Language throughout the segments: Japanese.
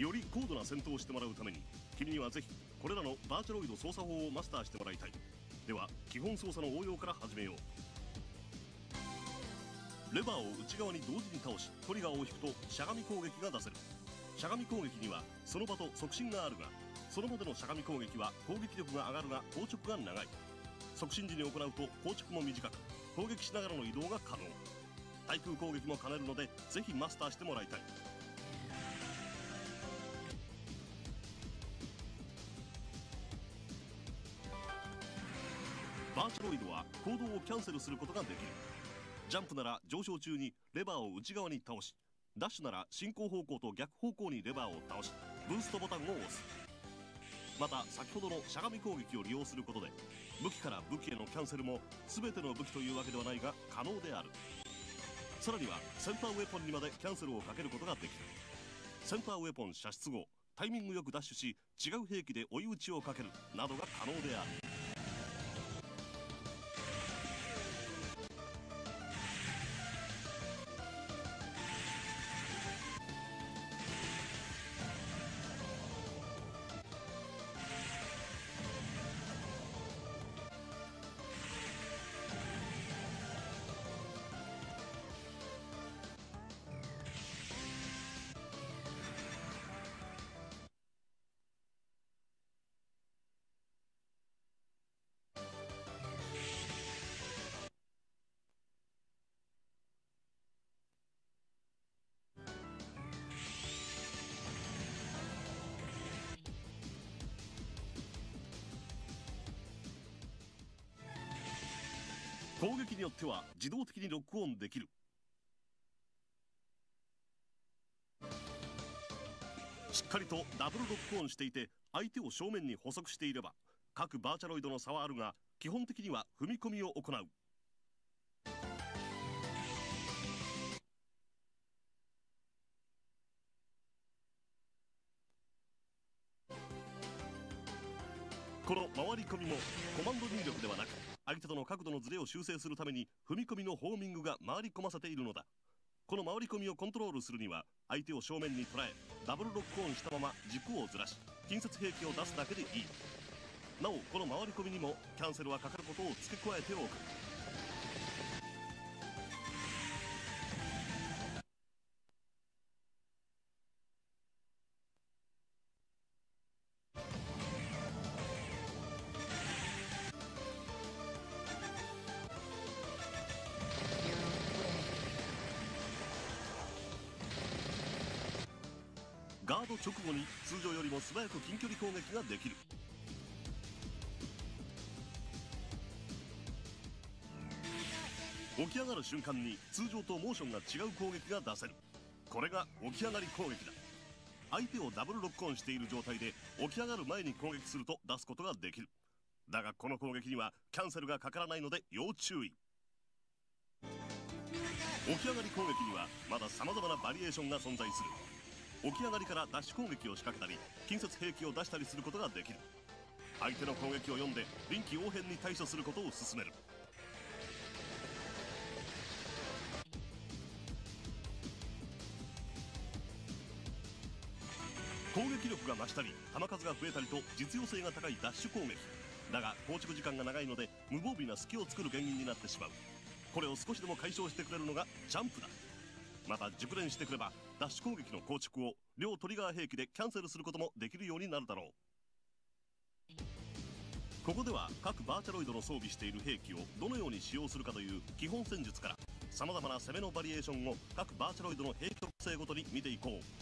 より高度な戦闘をしてもらうために、君にはぜひこれらのバーチャロイド操作法をマスターしてもらいたい。では基本操作の応用から始めよう。レバーを内側に同時に倒し、トリガーを引くとしゃがみ攻撃が出せる。しゃがみ攻撃にはその場と促進があるが、その場でのしゃがみ攻撃は攻撃力が上がるが硬直が長い。促進時に行うと硬直も短く、攻撃しながらの移動が可能。対空攻撃も兼ねるのでぜひマスターしてもらいたい。バーチャロイドは行動をキャンセルすることができる。ジャンプなら上昇中にレバーを内側に倒し、ダッシュなら進行方向と逆方向にレバーを倒し、ブーストボタンを押す。また先ほどのしゃがみ攻撃を利用することで、武器から武器へのキャンセルも全ての武器というわけではないが可能である。さらにはセンターウェポンにまでキャンセルをかけることができる。センターウェポン射出後、タイミングよくダッシュし、違う兵器で追い打ちをかけるなどが可能である。攻撃によっては自動的にロックオンできる。しっかりとダブルロックオンしていて、相手を正面に捕捉していれば、各バーチャロイドの差はあるが、基本的には踏み込みを行う。この回り込みもコマンド入力ではなく、相手との角度のズレを修正するために踏み込みのホーミングが回り込ませているのだ。この回り込みをコントロールするには、相手を正面に捉えダブルロックオンしたまま軸をずらし、近接兵器を出すだけでいい。なおこの回り込みにもキャンセルはかかることを付け加えておく。ガード直後に通常よりも素早く近距離攻撃ができる。起き上がる瞬間に通常とモーションが違う攻撃が出せる。これが起き上がり攻撃だ。相手をダブルロックオンしている状態で起き上がる前に攻撃すると出すことができる。だがこの攻撃にはキャンセルがかからないので要注意。起き上がり攻撃にはまだ様々なバリエーションが存在する。起き上がりからダッシュ攻撃を仕掛けたり、近接兵器を出したりすることができる。相手の攻撃を読んで臨機応変に対処することを勧める。攻撃力が増したり弾数が増えたりと実用性が高いダッシュ攻撃だが、硬直時間が長いので無防備な隙を作る原因になってしまう。これを少しでも解消してくれるのがジャンプだ。また熟練してくればダッシュ攻撃の硬直を両トリガー兵器でキャンセルすることもできるようになるだろう。ここでは各バーチャロイドの装備している兵器をどのように使用するかという基本戦術から様々な攻めのバリエーションを各バーチャロイドの兵器特性ごとに見ていこう。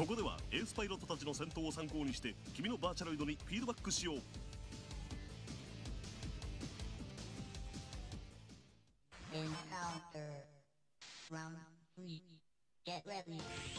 ここではエースパイロットたちの戦闘を参考にして君のバーチャロイドにフィードバックしよう。 Encounter Round 3 Get ready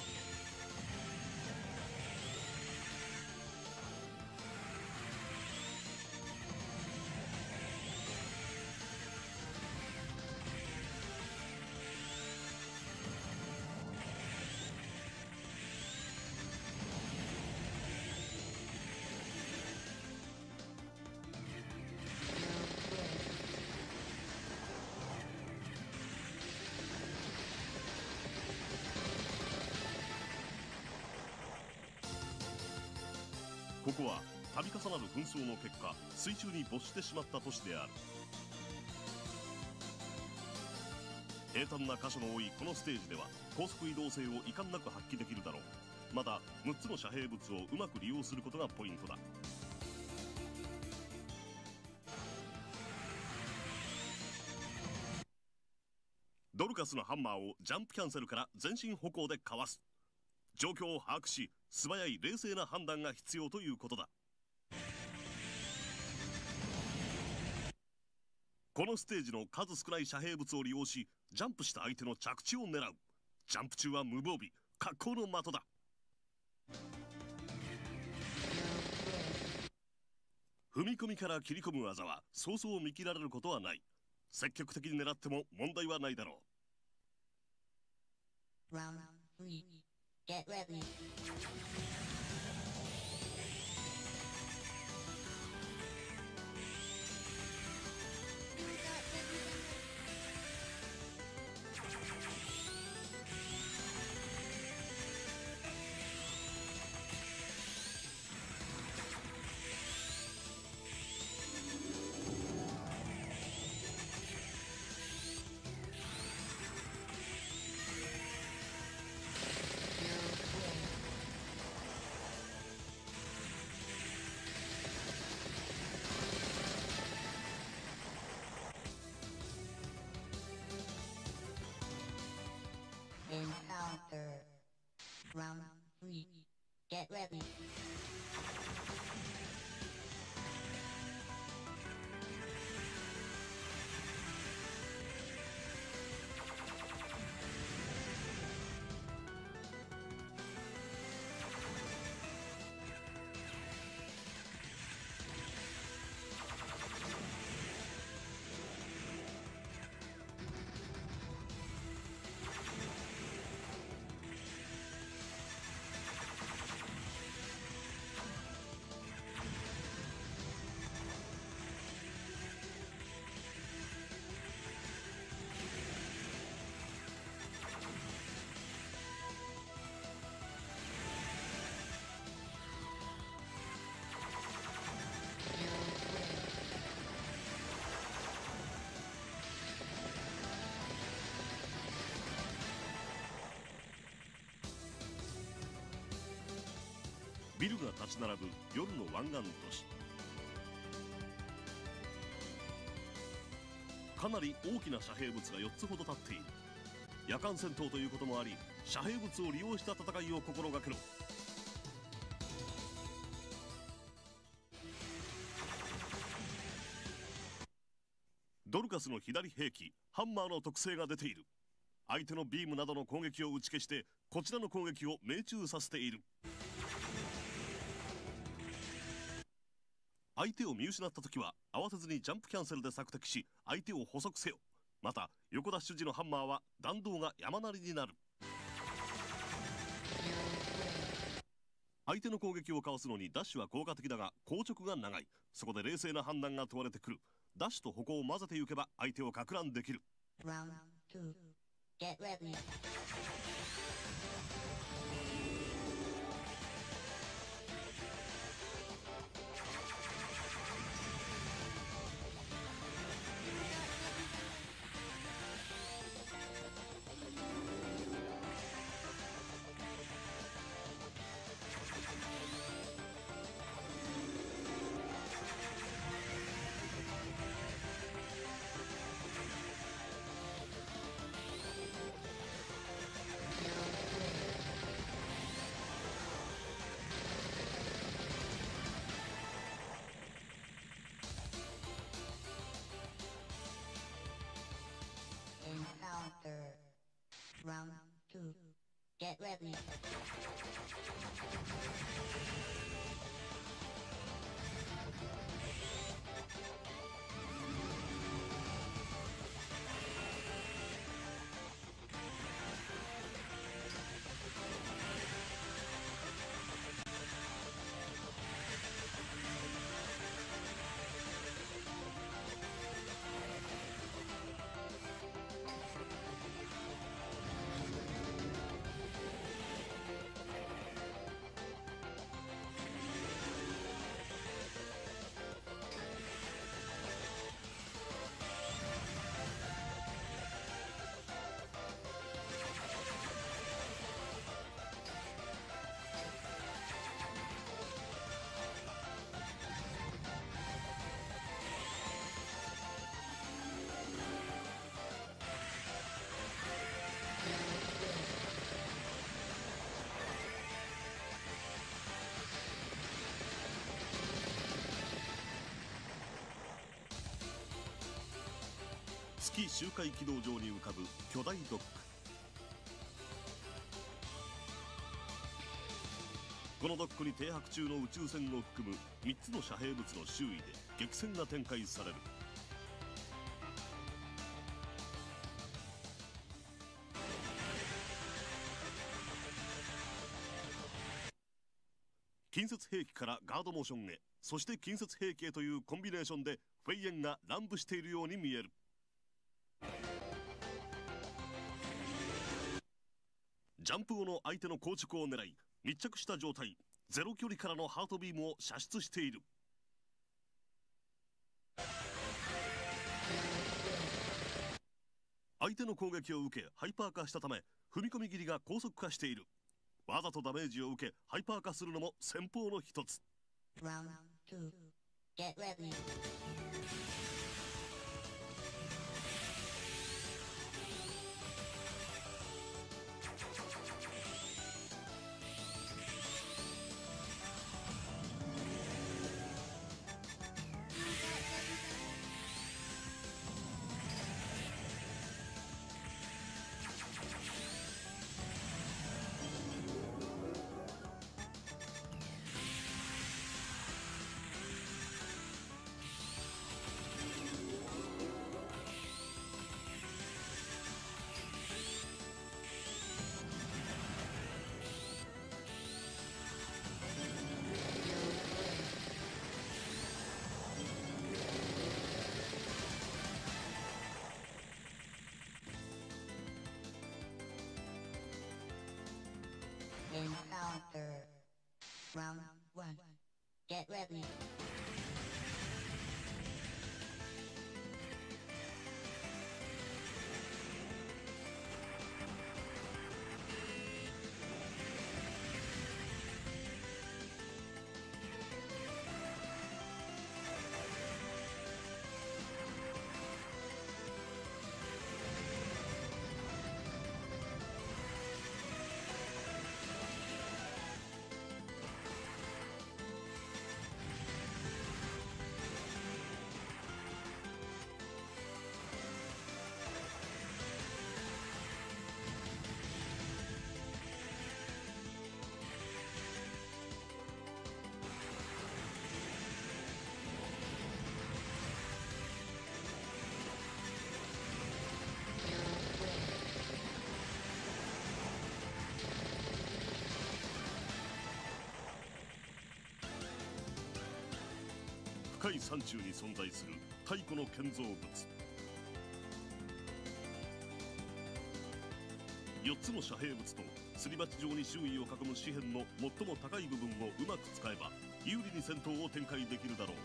ここは度重なる紛争の結果水中に没してしまった都市である。平坦な箇所の多いこのステージでは高速移動性を遺憾なく発揮できるだろう。また6つの遮蔽物をうまく利用することがポイントだ。ドルカスのハンマーをジャンプキャンセルから前進歩行でかわす。状況を把握し素早い冷静な判断が必要ということだ。このステージの数少ない遮蔽物を利用しジャンプした相手の着地を狙う。ジャンプ中は無防備、格好の的だ。踏み込みから切り込む技はそうそう見切られることはない。積極的に狙っても問題はないだろう。 Round 3 Get ready Encounter Round 3 Get ready ビルが立ち並ぶ夜の湾岸都市。かなり大きな遮蔽物が4つほど立っている。夜間戦闘ということもあり遮蔽物を利用した戦いを心がけろ。ドルカスの左兵器ハンマーの特性が出ている。相手のビームなどの攻撃を打ち消してこちらの攻撃を命中させている。相手を見失った時は慌てずにジャンプキャンセルで索敵し相手を捕捉せよ。また横ダッシュ時のハンマーは弾道が山なりになる。相手の攻撃をかわすのにダッシュは効果的だが硬直が長い。そこで冷静な判断が問われてくる。ダッシュと歩行を混ぜていけば相手をか乱できる。 Round 2 Get ready Get ready. 月周回軌道上に浮かぶ巨大ドック。このドックに停泊中の宇宙船を含む3つの遮蔽物の周囲で激戦が展開される。近接兵器からガードモーションへ、そして近接兵器へというコンビネーションでフェイエンが乱舞しているように見える。ジャンプ後の相手の硬直を狙い、密着した状態、ゼロ距離からのハートビームを射出している。相手の攻撃を受けハイパー化したため、踏み込み切りが高速化している。わざとダメージを受けハイパー化するのも戦法の一つ。 Round 2. Get ready. Encounter. Round 1. Get ready. 深い山中に存在する太古の建造物。4つの遮蔽物とすり鉢状に周囲を囲む紙片の最も高い部分をうまく使えば有利に戦闘を展開できるだろう。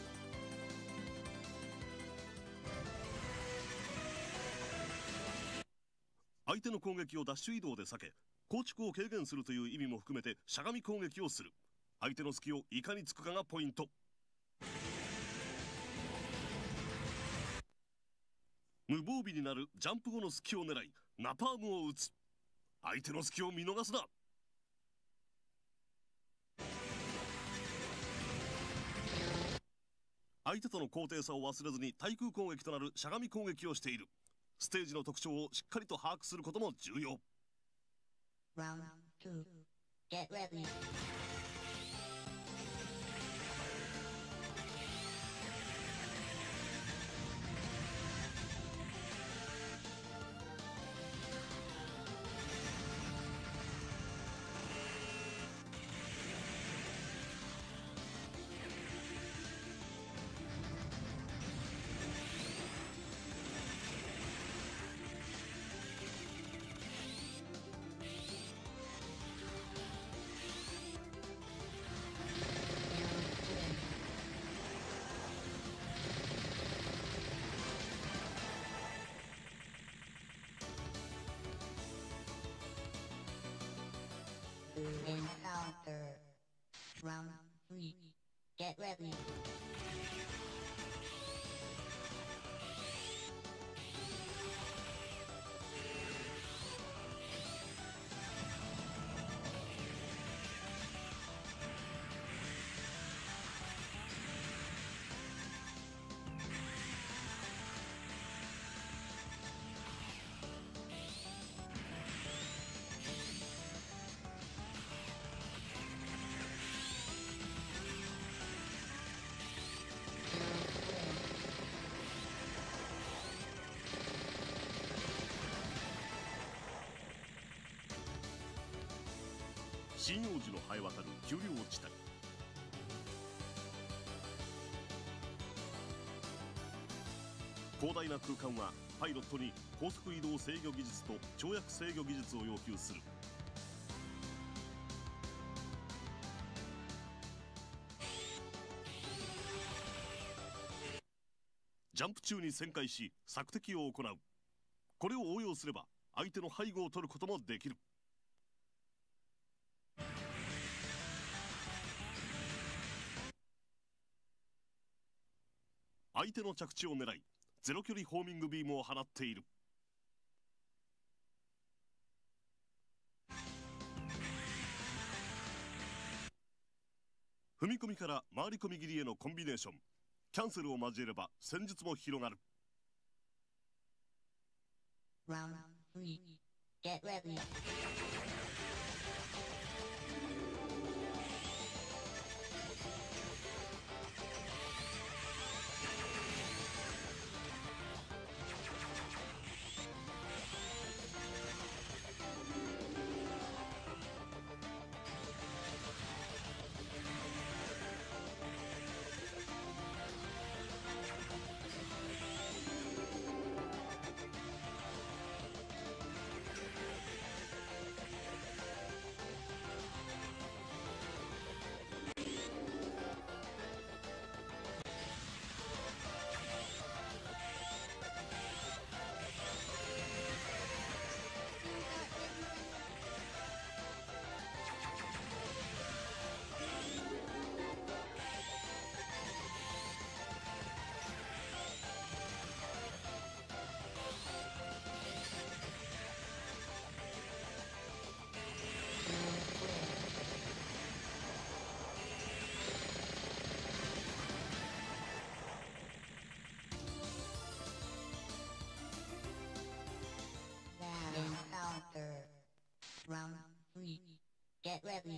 相手の攻撃をダッシュ移動で避け、硬直を軽減するという意味も含めてしゃがみ攻撃をする。相手の隙をいかにつくかがポイント。無防備になるジャンプ後の隙を狙いナパームを打つ。相手の隙を見逃すな。相手との高低差を忘れずに対空攻撃となるしゃがみ攻撃をしている。ステージの特徴をしっかりと把握することも重要。 Round 2. Get ready. Encounter. Round 3. Get ready. 針葉樹の生え渡る丘陵地帯。広大な空間はパイロットに高速移動制御技術と跳躍制御技術を要求する。ジャンプ中に旋回し索敵を行う。これを応用すれば相手の背後を取ることもできる。相手の着地を狙いゼロ距離ホーミングビームを放っている。踏み込みから回り込み切りへのコンビネーション、キャンセルを交えれば戦術も広がる。 Round 3. Get ready. Encounter. Round 3. Get ready.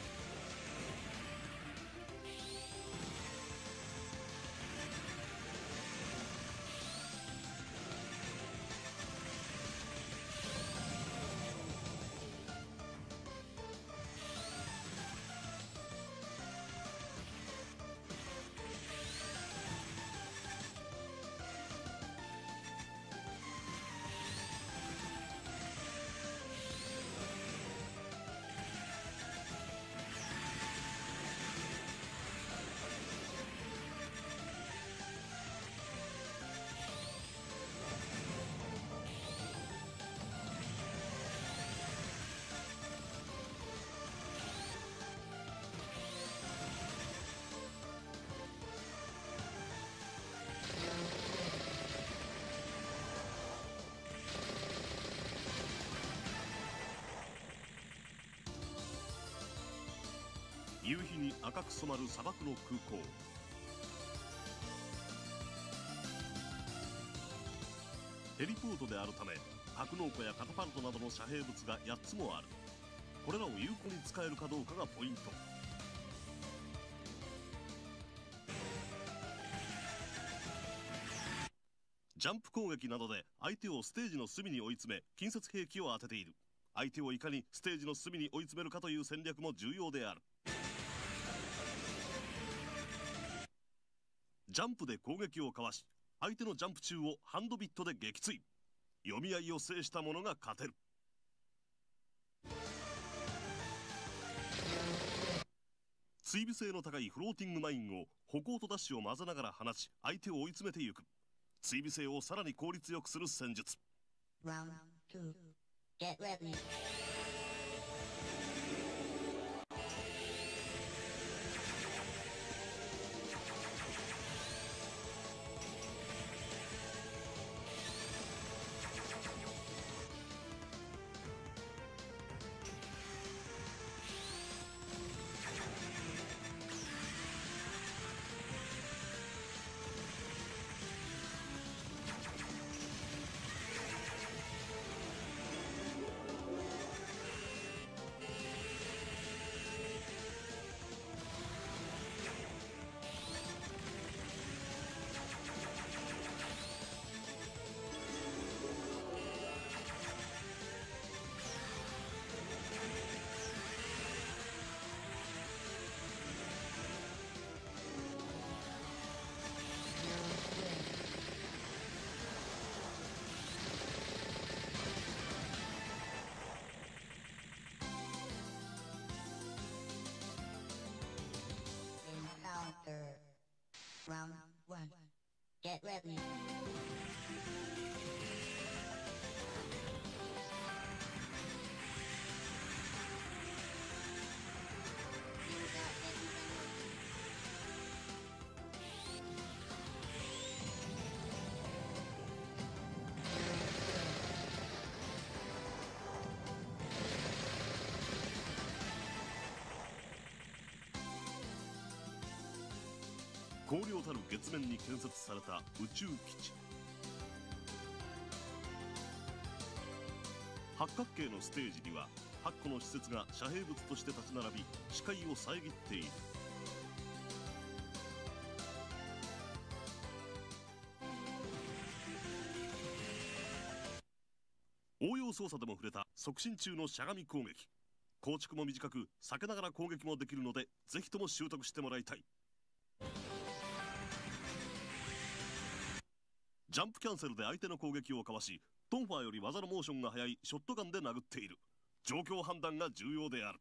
夕日に赤く染まる砂漠の空港。ヘリポートであるため格納庫やカタパルトなどの遮蔽物が8つもある。 これらを有効に使えるかどうかがポイント。ジャンプ攻撃などで相手をステージの隅に追い詰め近接兵器を当てている。相手をいかにステージの隅に追い詰めるかという戦略も重要である。ジャンプで攻撃をかわし、相手のジャンプ中をハンドビットで撃墜。読み合いを制した者が勝てる。追尾性の高いフローティングマインを歩行とダッシュを混ぜながら放ち、相手を追い詰めていく。追尾性をさらに効率よくする戦術。 Round 2. Get ready. Round 1. Get ready. 荒涼たる月面に建設された宇宙基地。八角形のステージには8個の施設が遮蔽物として立ち並び、視界を遮っている。応用操作でも触れた促進中のしゃがみ攻撃。構築も短く避けながら攻撃もできるので、ぜひとも習得してもらいたい。ジャンプキャンセルで相手の攻撃をかわし、トンファーより技のモーションが速いショットガンで殴っている。状況判断が重要である。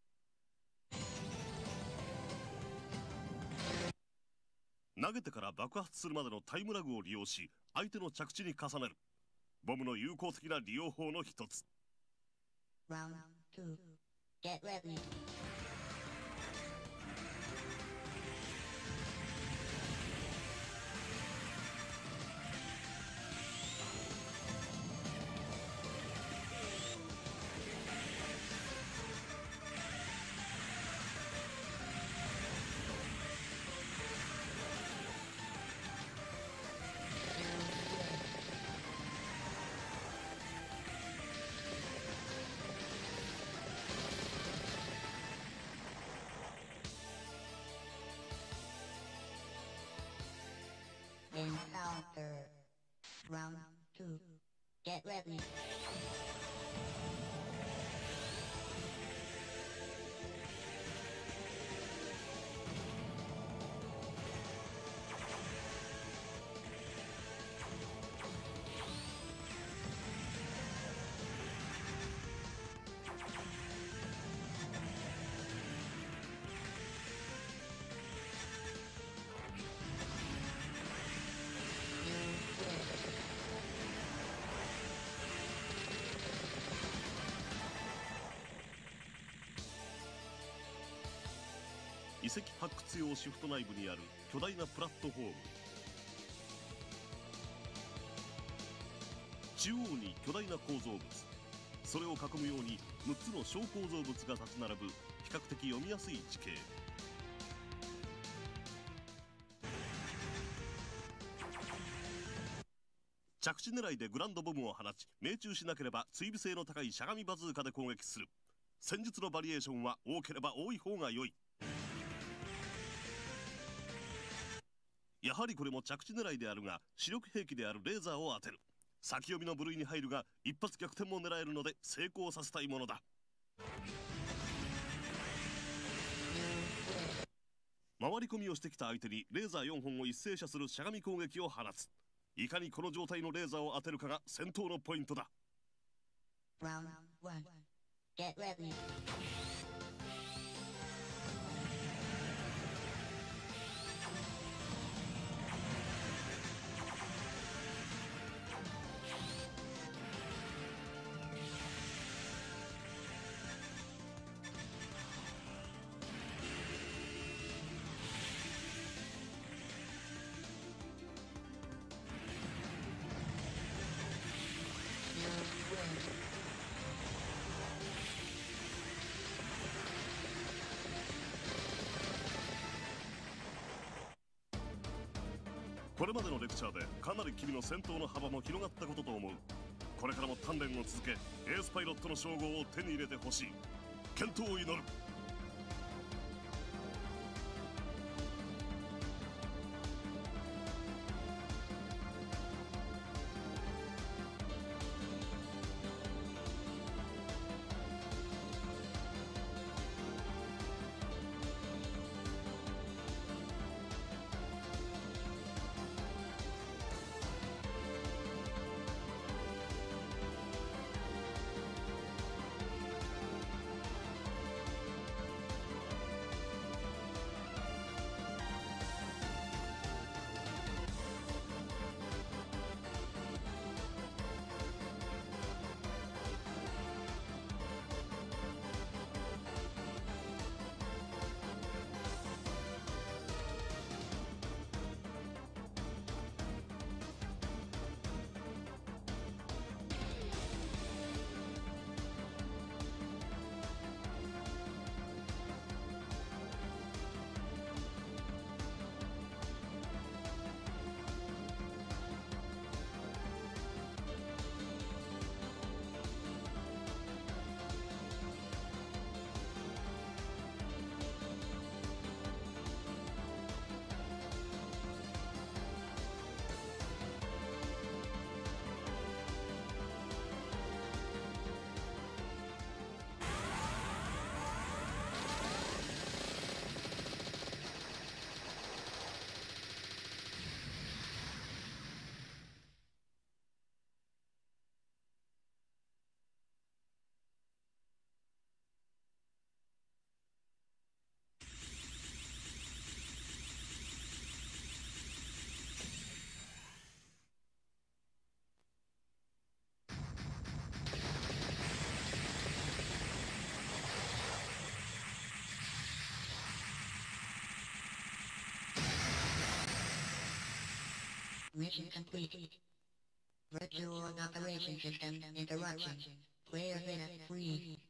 投げてから爆発するまでのタイムラグを利用し、相手の着地に重ねる。ボムの有効的な利用法の一つ。 Round 2. Get ready. Encounter. Round 2. Get ready. 遺跡発掘用シフト内部にある巨大なプラットフォーム。中央に巨大な構造物、それを囲むように6つの小構造物が立ち並ぶ比較的読みやすい地形。着地狙いでグランドボムを放ち、命中しなければ追尾性の高いしゃがみバズーカで攻撃する。 戦術のバリエーションは多ければ多い方が良い。やはりこれも着地狙いであるが、視力兵器であるレーザーを当てる。先読みの部類に入るが一発逆転も狙えるので成功させたいものだ。回り込みをしてきた相手にレーザー4本を一斉射するしゃがみ攻撃を放つ。いかにこの状態のレーザーを当てるかが戦闘のポイントだ。 Round 1. Get ready. これまでのレクチャーでかなり君の戦闘の幅も広がったことと思う。これからも鍛錬を続け、エースパイロットの称号を手に入れてほしい。健闘を祈る。 Mission complete. Virtual operation system interruption. Player minute free.